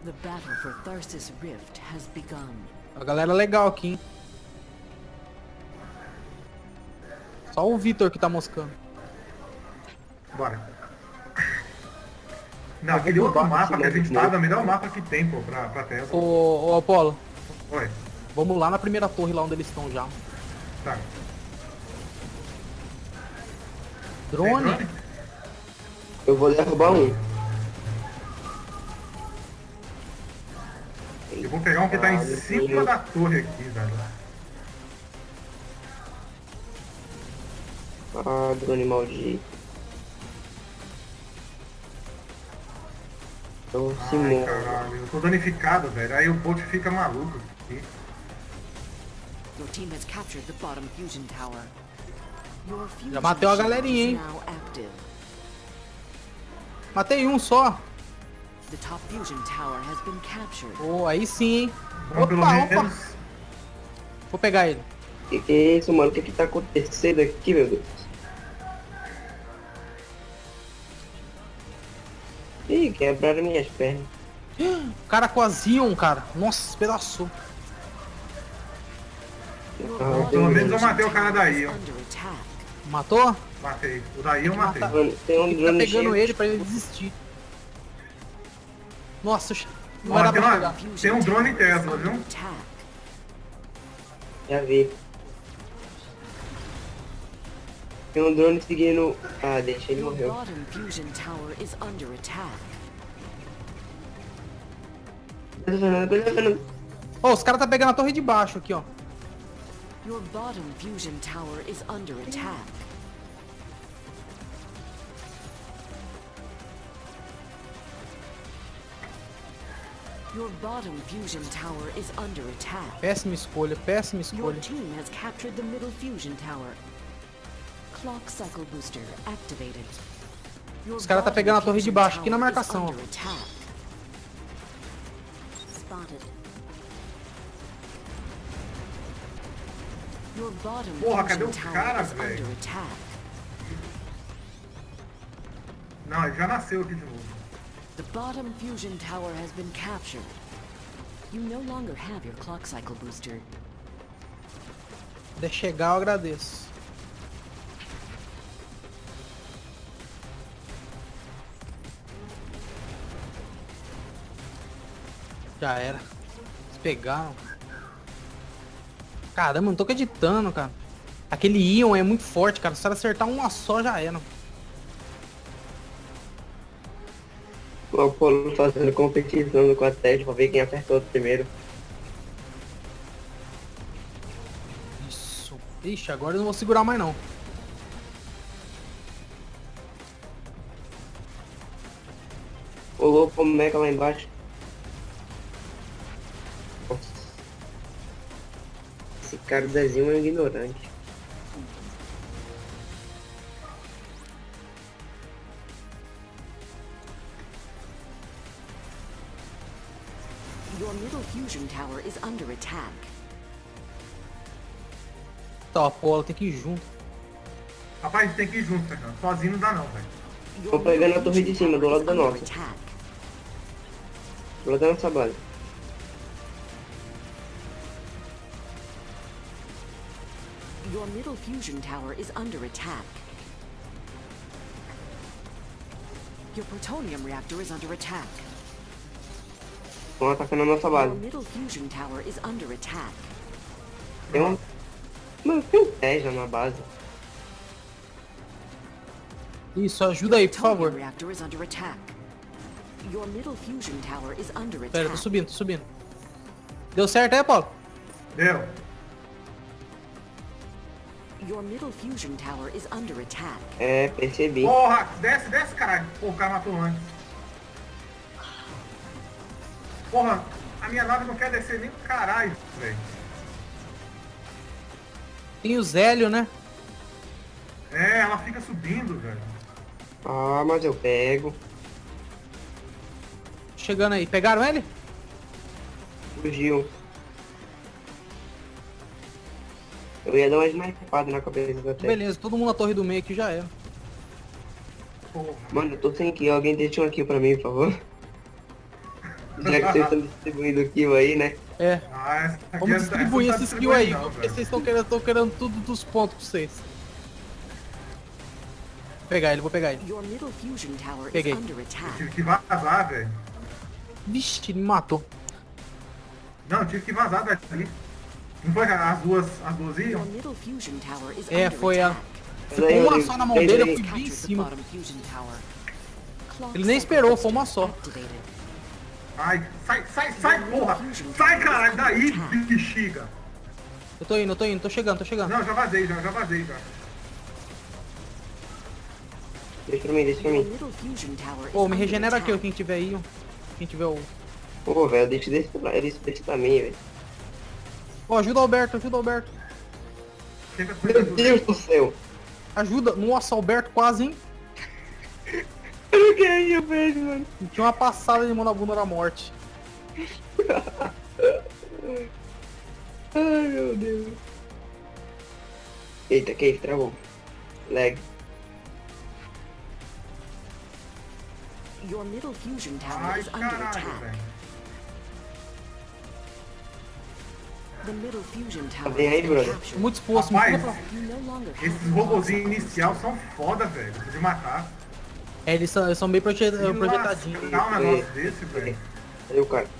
The battle for Tharsis Rift has begun. A galera legal aqui, hein? Só o Vitor que tá moscando. Bora. Não, aquele outro mapa que a gente tava é o melhor mapa que tem, pô, pra Tesla. Ô Apolo, Oi. vamos lá na primeira torre, lá onde eles estão já. Tá. Drone? Tem Eu vou derrubar um. Eu vou pegar um que tá em cima da torre aqui, velho. Ah, drone maldito. Então se Ai, morre. caralho, eu tô danificado, velho. Aí o bot fica maluco aqui. Your team has captured the bottom fusion tower. Your fusion Já matei uma shield galerinha, is hein? now active. Matei um só. The top fusion tower has been captured. Pô, aí sim, hein? Bom, pelo Opa, menos. Vou pegar ele. Que é isso, mano? O que tá acontecendo aqui, meu Deus? Ih, quebraram minhas pernas. Cara com a Zion, cara. Nossa, despedaçou. Your Ah, bottom pelo menos eu fusion matei o cara tower daí, is ó. under attack. Matou? Matei. O daí eu matei. Mano, tem um Tem que tá drone pegando cheio. ele pra ele desistir. Nossa, não Ó, vai dar tem, pra uma, pegar. tem um drone Tesla, Under viu? attack. Já vi. Tem um drone seguindo. Ah, deixa ele Your morreu. bottom fusion tower is under attack. Ô, os caras tá pegando a torre de baixo aqui, ó. Your bottom fusion tower is under attack. Your bottom fusion tower is under attack. Péssima escolha, péssima Your escolha. team has captured the middle fusion tower. Clock cycle booster activated. Your Os caras tá bottom pegando a torre de fusion baixo aqui na tower is marcação, ó. under attack. Spotted. Your bottom Porra, fusion cadê o tower cara, is velho? under attack. Não, ele já nasceu aqui de novo. The bottom fusion tower has been captured. You no longer have your clock cycle booster. Se chegar, eu agradeço. Já era. Eles pegaram. Caramba, não tô acreditando, cara. Aquele Ion é muito forte, cara. Se ela acertar uma só, já era. O Apolo fazendo competição com a Ted pra ver quem apertou primeiro. Isso. Ixi, agora eu não vou segurar mais, não. Pulou o mecha lá embaixo. Nossa. Esse cara do desenho é um ignorante. Your middle fusion tower is under attack. Tá, pô, ela tem que ir junto. Rapaz, a gente tem que ir junto, Fernando. Sozinho não dá não, velho. Your Tô pegando middle a torre de fusion cima, do tower lado da is under nossa. attack. Do lado da nossa base. Your middle fusion tower is under attack. Your plutonium reactor is under attack. Estão atacando a nossa Your base. middle fusion tower is under attack. Tem um. Mano, tem um 10 lá na base. Isso, ajuda aí, por Plutonium favor. reactor is under attack. Your middle fusion tower is under Pera, tô attack. subindo, tô subindo. Deu certo aí, Paulo? Deu. Your middle fusion tower is under attack. É, percebi. Porra, desce, desce, caralho. Pô, o cara matou antes. Porra, a minha nave não quer descer nem pro caralho, velho. Tem o Zélio, né? É, ela fica subindo, velho. Ah, mas eu pego. Chegando aí. Pegaram ele? Fugiu. Eu ia dar uma snipada na cabeça da Ted. Beleza, todo mundo na torre do meio aqui já era. Porra. Mano, eu tô sem kill. Alguém deixa um kill pra mim, por favor. Já que vocês estão distribuindo kill aí, né? É. Ah, essa aqui Vamos distribuir essa não tá esse skill aí, distribuindo não, porque velho. vocês estão querendo tudo dos pontos pra vocês. Vou pegar ele, vou pegar ele. Your middle fusion tower is Peguei. under attack. Tive que vazar, velho. Vixe, ele me matou. Não, tive que vazar daqui. Não foi que as duas Your iam? middle fusion tower is É, under foi ela. attack. Ficou aí, uma Rodrigo, só na mão aí, dele, eu aí. fui bem em Captured the cima. bottom fusion tower. Clock Ele nem cycle esperou, booster foi uma só. activated. Ai, sai, porra! Sai, caralho, daí, bexiga! Eu tô indo, tô chegando. Não, já vazei, já. Deixa pra mim, deixa pra Your mim. middle fusion tower is Ô, me under regenera aqui, ó, attack. quem tiver aí, ó. Quem tiver o... Pô, velho, deixa desse pra mim, velho. Ó, ajuda o Alberto. Quem tá Meu cuidando? Deus do céu. Ajuda. Nossa, Alberto quase, hein? Eu não quero ir, velho, mano. Tinha uma passada de mão na bunda da morte. Ai, meu Deus. Eita, Cave, travou. Lag. Your middle fusion tower Ai, is under caralho, attack. velho. The middle fusion tower Vem aí, has been brother. captured. Muito exposto, Rapaz, muito pra... You no longer have esses the robozinhos clock cycle inicial são foda, velho. De matar. É, eles são bem projetadinhos. Dá um negócio desse, velho. Cadê o cara?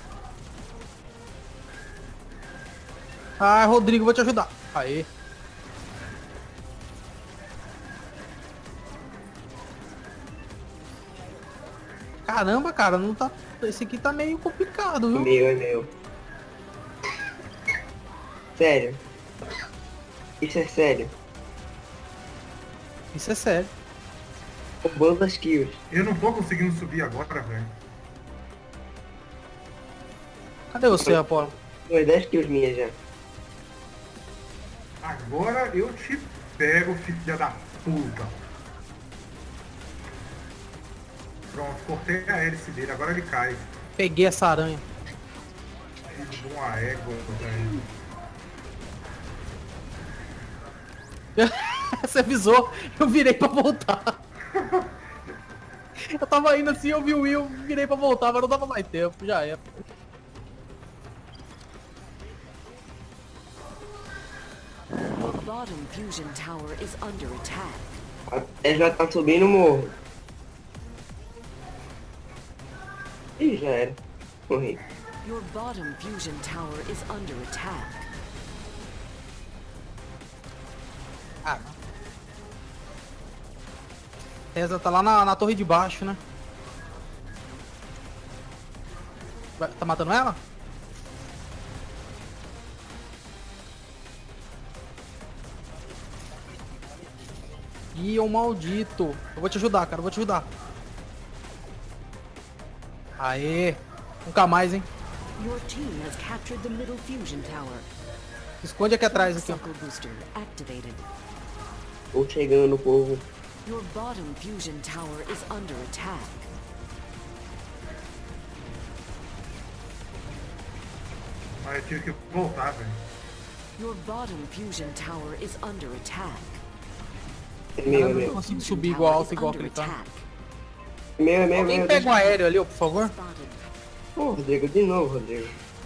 Ah, Rodrigo, vou te ajudar. Aê. Caramba, cara, não tá... Esse aqui tá meio complicado, É viu? meu. Sério. Isso é sério. Isso é sério. Roubando as kills. Eu não tô conseguindo subir agora, velho. Cadê você, Apolo? Foi 10 kills minhas já. Agora eu te pego, filha da puta. Pronto, cortei a hélice dele, agora ele cai. Peguei essa aranha. Filho de uma égua, velho. Você avisou, eu virei pra voltar. Eu tava indo assim, eu vi o Will, virei pra voltar, mas não dava mais tempo, já é. Your bottom fusion tower is under attack. Até já tá subindo o morro. Ih, já era. Morri. Your bottom fusion tower is under attack. Ah, não. Tesla tá lá na torre de baixo, né? Tá matando ela? Ih, ô maldito. Eu vou te ajudar, cara, eu vou te ajudar. Aê. Nunca mais, hein? Your team has captured the middle fusion tower. Esconde aqui atrás, Clock aqui, ó. cycle booster activated. Tô chegando, povo. Your bottom fusion tower is under attack. Mas eu tive que voltar, velho. Your bottom fusion tower is under attack. É meu, é Eu não meu. consigo Fusion subir tower igual alto, is igual under aquele cara. attack. É meu, é meu, é Alguém meu. pega um aéreo ali, ó, por favor. Spotted. Pô, Rodrigo, de novo, Rodrigo.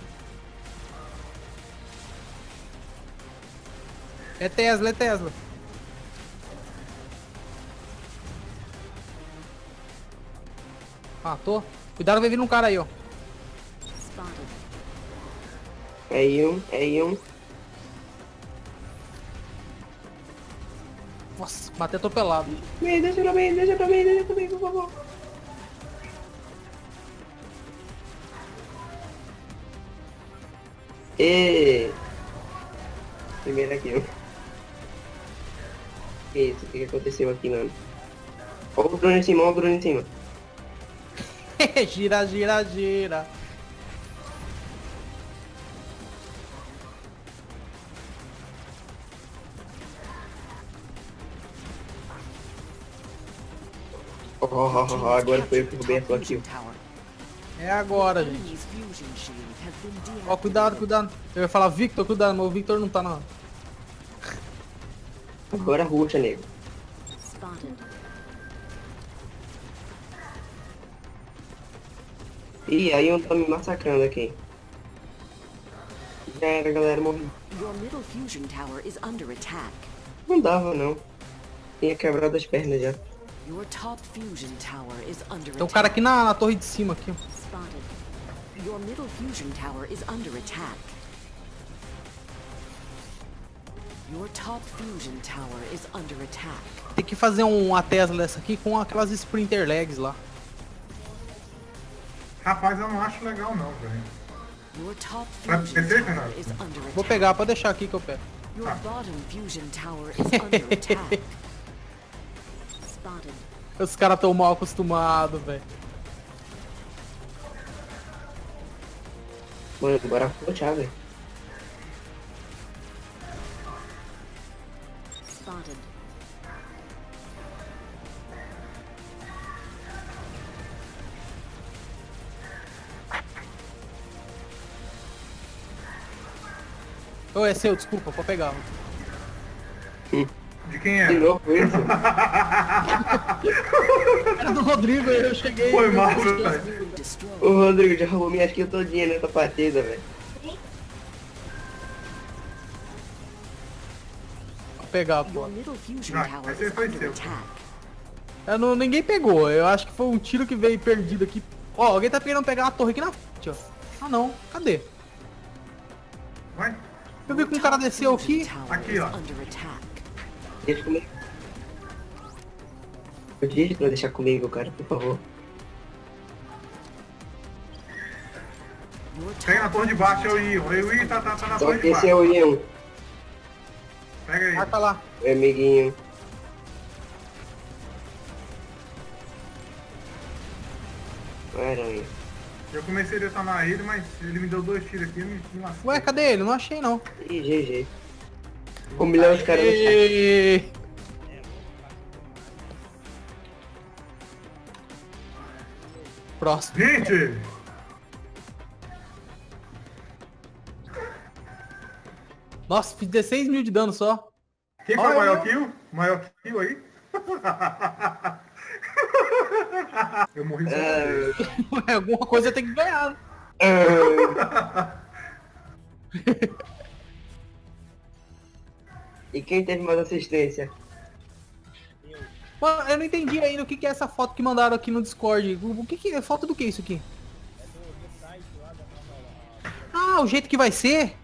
É Tesla, é Tesla. Matou. Cuidado, vai vir um cara aí, ó. Spotted. É um. Nossa, matei atropelado. Deixa pra mim, por favor. E primeira kill. Que isso? O que aconteceu aqui, mano? Olha o drone em cima, olha o drone em cima. Gira, gira, gira. Agora foi eu que roubei a sua Fusion kill. tower. É agora, gente. Enemy's fusion shield has been deactivated. Ó, cuidado, cuidado. Eu ia falar Victor, cuidado, mas o Victor não tá não. Agora ruxa, nego. Spotted. Ih, aí um tá me massacrando aqui. Já era, galera, morri. Your middle fusion tower is under attack. Não dava, não. Tinha quebrado as pernas já. Your top fusion tower is under Tem um cara attack. aqui na torre de cima aqui, ó. Spotted. Your middle fusion tower is under attack. Your top fusion tower is under attack. Tem que fazer uma Tesla dessa aqui com aquelas Sprinter Legs lá. Rapaz, eu não acho legal não, velho. Your top Vai fusion descer, tower Fernando? is under attack. Vou pegar, pode deixar aqui que eu pego. Your bottom fusion tower is under attack. Spotted. Os caras tão mal acostumados, velho. Mano, bora flotear, velho. Spotted. Ô, é seu, desculpa, pode pegar. De quem é? De novo isso? Era do Rodrigo, eu cheguei. Foi mal, velho. Destroyed. O Rodrigo já roubou minha skill todinha nessa partida, velho. Vou pegar, pô. Your middle fusion Ah, tower esse is foi under seu. attack. Ninguém pegou, eu acho que foi um tiro que veio perdido aqui. Ó, alguém tá querendo pegar a torre aqui na frente, ó. Ah não, cadê? Vai. Eu vi que um cara desceu aqui. Aqui, ó. Under attack. Deixa comigo. Eu disse pra deixar comigo, cara, por favor. Your Pega na top torre de baixo, é o Ion. O Ion tá na Só torre que de esse é baixo. o Ian, Pega aí. Marca lá. meu amiguinho. Aranha. Eu comecei a detonar ele, mas ele me deu 2 tiros aqui e me lascou. Ué, cadê ele? Não achei não. Ih, GG. Humilhar os caras no chat. Ê, Próximo. 20! Nossa, fiz 16 mil de dano só. Quem foi o Olha maior eu. kill? Maior kill aí? Eu morri só uma vez. Ué, alguma coisa tem que ganhar. Né? E quem teve mais assistência? Mano, eu não entendi ainda o que que é essa foto que mandaram aqui no Discord. O que é? Foto do que isso aqui? Ah, o jeito que vai ser?